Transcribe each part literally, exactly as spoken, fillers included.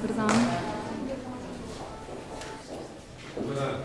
Dober dan. Dober dan.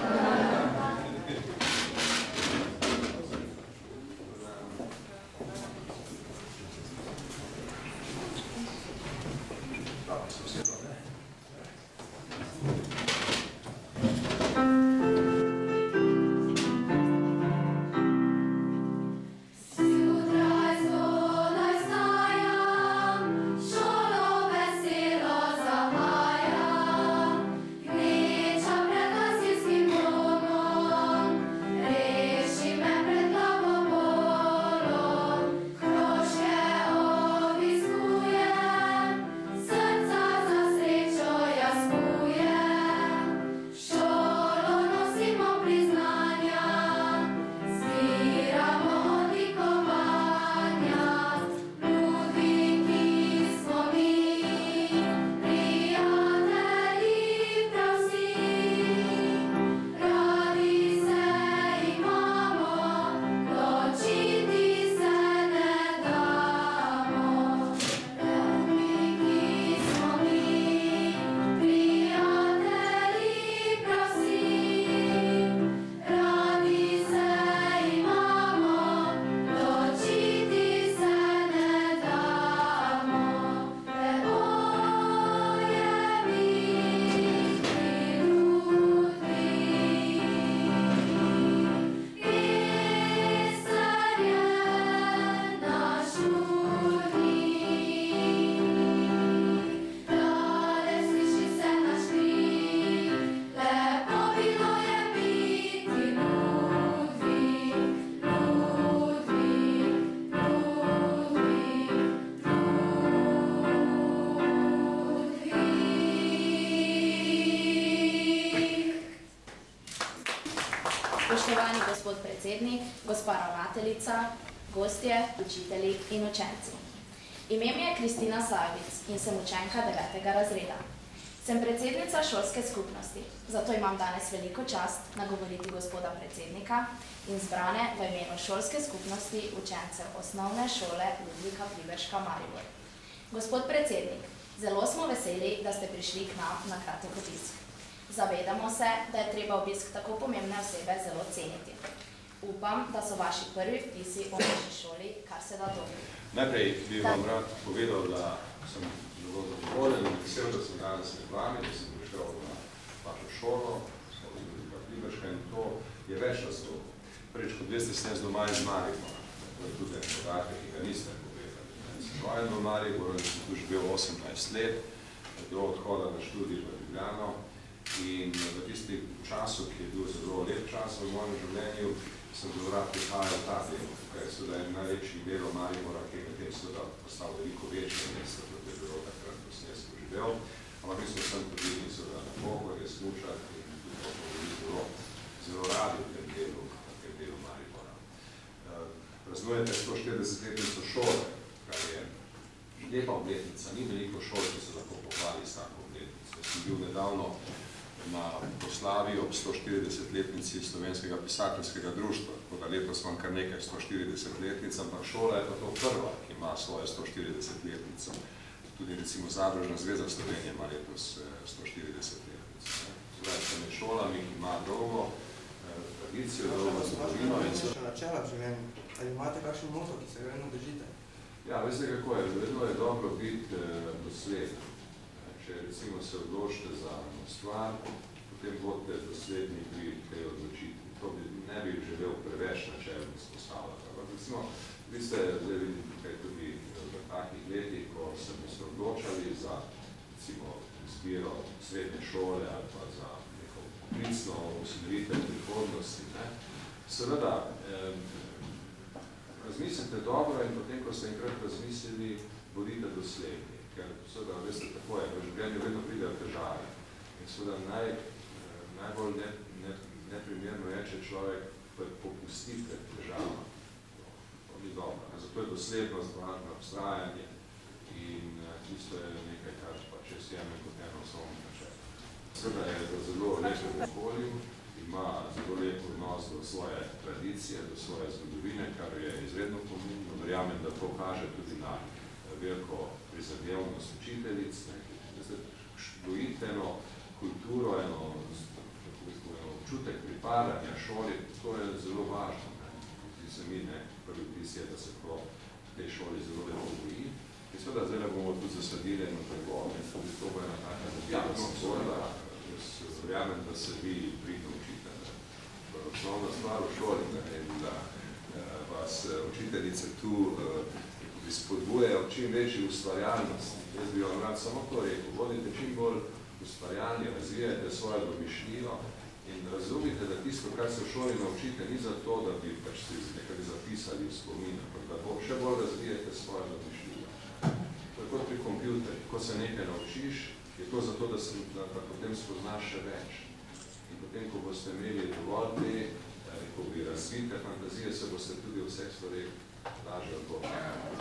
Spoštovani gospod predsednik, gospa ravnateljica, gostje, učitelji in učenci. Ime mi je Kristina Sajovic in sem učenka devetega razreda. Sem predsednica šolske skupnosti, zato imam danes veliko čast nagovoriti gospoda predsednika in zbrane v imenu šolske skupnosti učencev osnovne šole Ludvika Pliberška Maribor. Gospod predsednik, zelo smo veseli, da ste prišli k nam na kratek obisk. Zavedamo se, da je treba obisk tako pomembne osebe zelo ceniti. Upam, da so vaši prvi vtisi o naši šoli, kar se da dobri. Najprej bi vam rad povedal, da sem zelo zadovoljen in vesel, da sem danes med vami, da sem prišel na vašo šolo, šolo Ludvika Pliberška, in to je več razlogov. Prvič, kot veste, sem jaz doma iz Maribora. To je tudi en podatek, ki ga niste povedali. Sem rojen v Mariboru in sem tu živel osemnajst let, do odhoda na študij v Ljubljano. In v tistem času, ki je bil zelo lep čas v mojem življenju, sem zelo rad prihajal v ta del, tukaj je seveda en največji del Maribora, ki je medtem seveda postal veliko večje mesto, kot je bilo takrat, ko sem jaz živel. Ampak mi smo sem hodili seveda na Pohorje, smučati in tudi to bili zelo, zelo radi v tem delu, v tem delu Maribora. Praznujete sto štiridesetletnico šole, kar je lepa obletnica, ni veliko šol, ki se lahko pohvali s tako obletnico. Jaz sem bil nedavno na proslavi ob sto štiridesetletnici Slovenskega pisateljskega društva, tako da letos imam kar nekaj sto štiridesetletnic, ampak šola je pa to prva, ki ima svojo sto štiridesetletnico. Tudi recimo Zadružna zveza Slovenije ima letos sto štiridesetletnico. Zdaj se med šolami, ki ima dolgo tradicijo, dolgo zgodovino in so... načela v življenju. Ali imate kakšen moto, ki se ga vedno držite? Ja, veste kako je, vedno je dobro biti dosleden. Če recimo se odločite za stvar, potem bodite dosledni pri tej odločitvi. To bi ne bi želel preveč načelno izpostavljati. Ampak recimo, vi ste zdaj videli tukaj tudi v takih letih, ko se bi se odločali za recimo izbiro srednje šole ali pa za neko poklicno usmeritev prihodnosti. Ne? Seveda, eh, razmislite dobro in potem, ko ste enkrat razmislili, bodite dosledni. Ker seveda, veste, tako je, v življenju vedno pridejo težave. In seveda naj, najbolj ne, ne, neprimerno je, če človek popusti pred težavama. To ni dobro. Zato je doslednost, varno vztrajanje in tisto je nekaj, kar pa če si jemlje kot eno osnovno načelo. Seveda je da zelo lepem okolju, ima zelo lep odnos do svoje tradicije, do svoje zgodovine, kar je izredno pomembno. Verjamem, da to kaže tudi na veliko prizadevnost učiteljic. gojiti eno kulturo, eno, eno občutek pripadanja šoli, to je zelo važno. Zdi se mi, ne, prvi vtis je, da se to v tej šoli zelo lepo goji. In seveda, zdaj bomo tudi zasadili eno drevo, in tudi to bo ena taka zadeva, sem zgodila, jaz verjamem, da se vi pridno učite. Osnovna stvar v šoli, in da vas učiteljice tu spodbujajo čim večji ustvarjalnosti. Jaz bi vam rad samo to rekel, vodite čim bolj ustvarjalni, razvijajte svojo domišljijo in razumite, da tisto, kar se v šoli naučite, ni zato, da bi pač se nekaj zapisali v spomin, ampak da bo še bolj razvijajte svojo domišljijo. To je kot pri kompjuterju. Ko se nekaj naučiš, je to zato, da, se, da, da potem spoznaš še več. In potem, ko boste imeli dovolj te, ko bi razvite fantazije, se boste tudi v vseh stvareh lažje odgovoriti.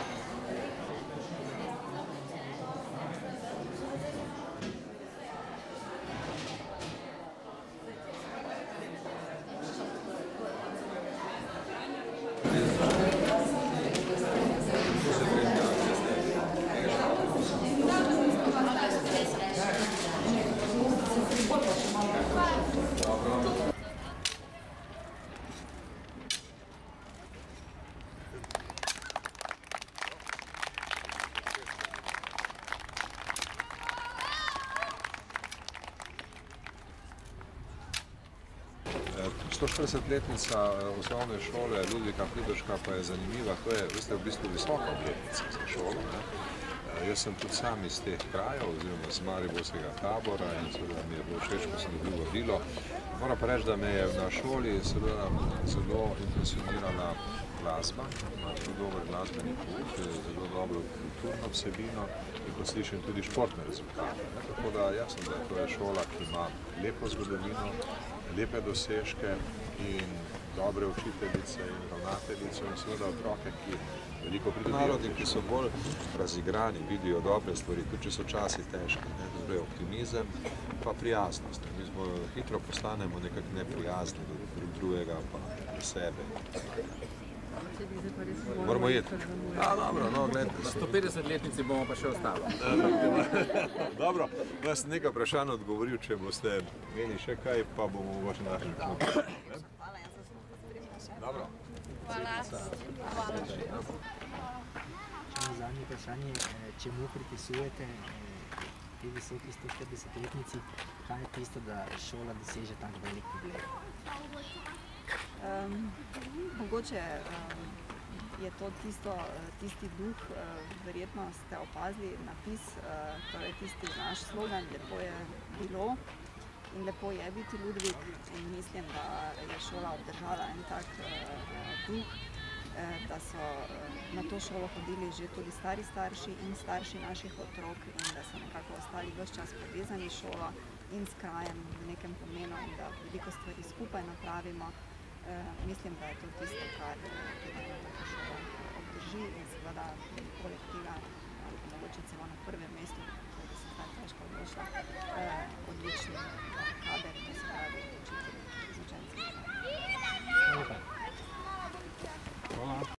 stoštiridesetletnica osnovne šole Ludvika Pliberška pa je zanimiva, to je, veste, v bistvu visoka obletnica za šolo. Ne? Jaz sem tudi sam iz teh krajev, oziroma z Mariborskega tabora in seveda mi je bilo všeč, ko sem dobil vabilo. Moram pa reči, da me je na šoli seveda zelo impresionirala glasba, ima zelo dober glasbeni pouk, zelo dobro kulturno vsebino in kot slišim tudi športne rezultate. Tako da jasno, da to je šola, ki ima lepo zgodovino, lepe dosežke in dobre učiteljice in ravnateljice in seveda otroke, ki veliko pridobijo. Narodi, ki so bolj razigrani, vidijo dobre stvari, tudi če so časi težki, ne, dobre optimizem, pa prijaznost. Mi smo hitro postanemo nekako neprijazni do drug drugega, pa do sebe. Moramo jeti. A, dobro, no, gledajte. Na sto petdesetletnici bomo pa še ostalo. Dobro, vas nekaj vprašanj odgovoril, če boste imeli še kaj, pa bomo mogoče našli klub. Hvala, jaz sem spremila še. Dobro. Hvala. Zadnje vprašanje, čemu pripisujete te visoki sto štiridesetletnici, kaj je tisto, da šola doseže tak velik problem? Um, mogoče um, je to tisto, tisti duh, uh, verjetno ste opazili napis, uh, torej tisti naš slogan, lepo je bilo in lepo je biti Ludvik in mislim, da je šola obdržala en tak uh, duh, uh, da so uh, na to šolo hodili že tudi stari starši in starši naših otrok in da so nekako ostali ves čas povezani s šolo in s krajem v nekem pomenu in da veliko stvari skupaj napravimo. Uh, mislim, da je to tisto, kar tudi tako šolo obdrži in seveda poleg tega, mogoče celo na prvem mestu, da se zdaj težko odločila, uh, odlični kader, to se pravi učitelji z učenci.